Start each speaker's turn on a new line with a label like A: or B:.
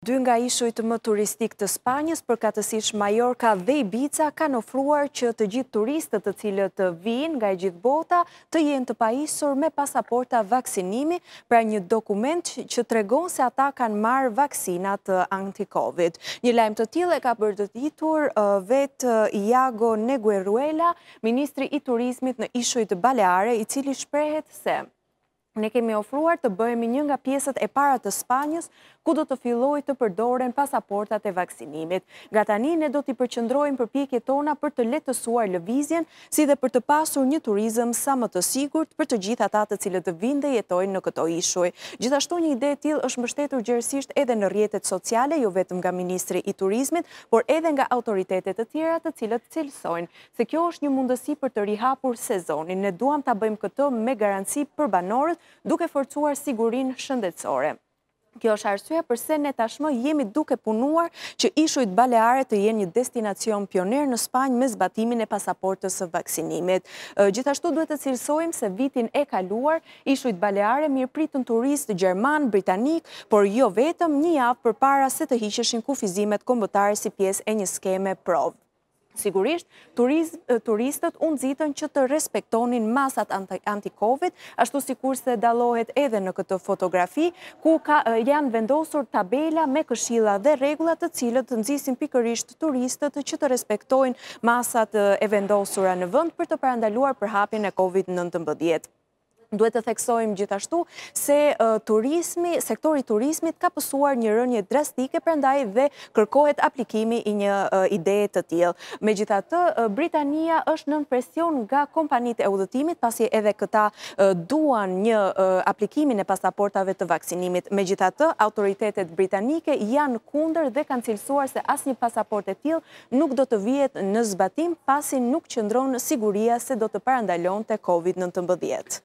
A: Dy nga ishujt më turistik të Spanjës, përkatësisht Majorka dhe Ibiza, kanë ofruar që të gjithë turistët të cilët vinë nga e gjithë bota të jenë të pajisur me pasaporta vaksinimi, pra një dokument që tregon se ata kanë marrë vaksinat anti-Covid. Një lajm të tillë e ka bërgatitur vetë Iago Negueruela, ministri i turizmit në ishujt baleare, i cili shprehet se ne kemi ofruar të bëhemi një nga pjesët e para të Spanjës, ku do të filloj të përdoren pasaportat e vaksinimit. Nga tani ne do t'i përqendrojmë përpjekjet tona për të lehtësuar lëvizjen, si dhe për të pasur një turizëm sa më të sigurt për të gjithë ata të cilët vinë dhe jetojnë në këto ishuj. Gjithashtu një ide e tillë është mbështetur gjerësisht edhe në rrjetet sociale, jo vetëm nga ministri i turizmit, por edhe nga autoritetet të tjera të cilët cilësojnë se kjo është një mundësi për të rihapur sezonin. Ne duam ta bëjmë këtë me garanci për banorët, duke forcuar sigurinë shëndetësore. Kjo është arsyeja pse ne tashmë jemi duke punuar që ishujt baleare të jenë një destinacion pioner në Spanjë me zbatimin e pasaportës së vaksinimit. Gjithashtu duhet të cilësojmë se vitin e kaluar ishujt baleare mirëpritën turistë gjerman, britanik, por jo vetëm, një javë përpara se të hiqeshin kufizimet kombëtare si pjesë e një skeme provë. Sigurisht, turistët u nxitën që të respektonin masat anti-Covid, ashtu sikur se dallohet edhe në këtë fotografi, ku janë vendosur tabela me këshilla dhe rregulla të cilët nxisin pikërisht turistët që të respektojnë masat e vendosura në vend për të parandaluar përhapjen e Covid-19. Duhet të theksojmë gjithashtu se sektori turizmit ka pësuar një rënje drastike, prandaj dhe kërkohet aplikimi i një ideje të tillë. Megjithatë, Britania është nën presion nga kompanitë e udhëtimit, pasi edhe këta duan një aplikimin e pasaportave të vaksinimit. Megjithatë, autoritetet britanike janë kundër dhe kanë cilësuar se asnjë pasaportë e tillë nuk do të vihet në zbatim pasi nuk qëndron siguria se do të parandalonte Covid-19.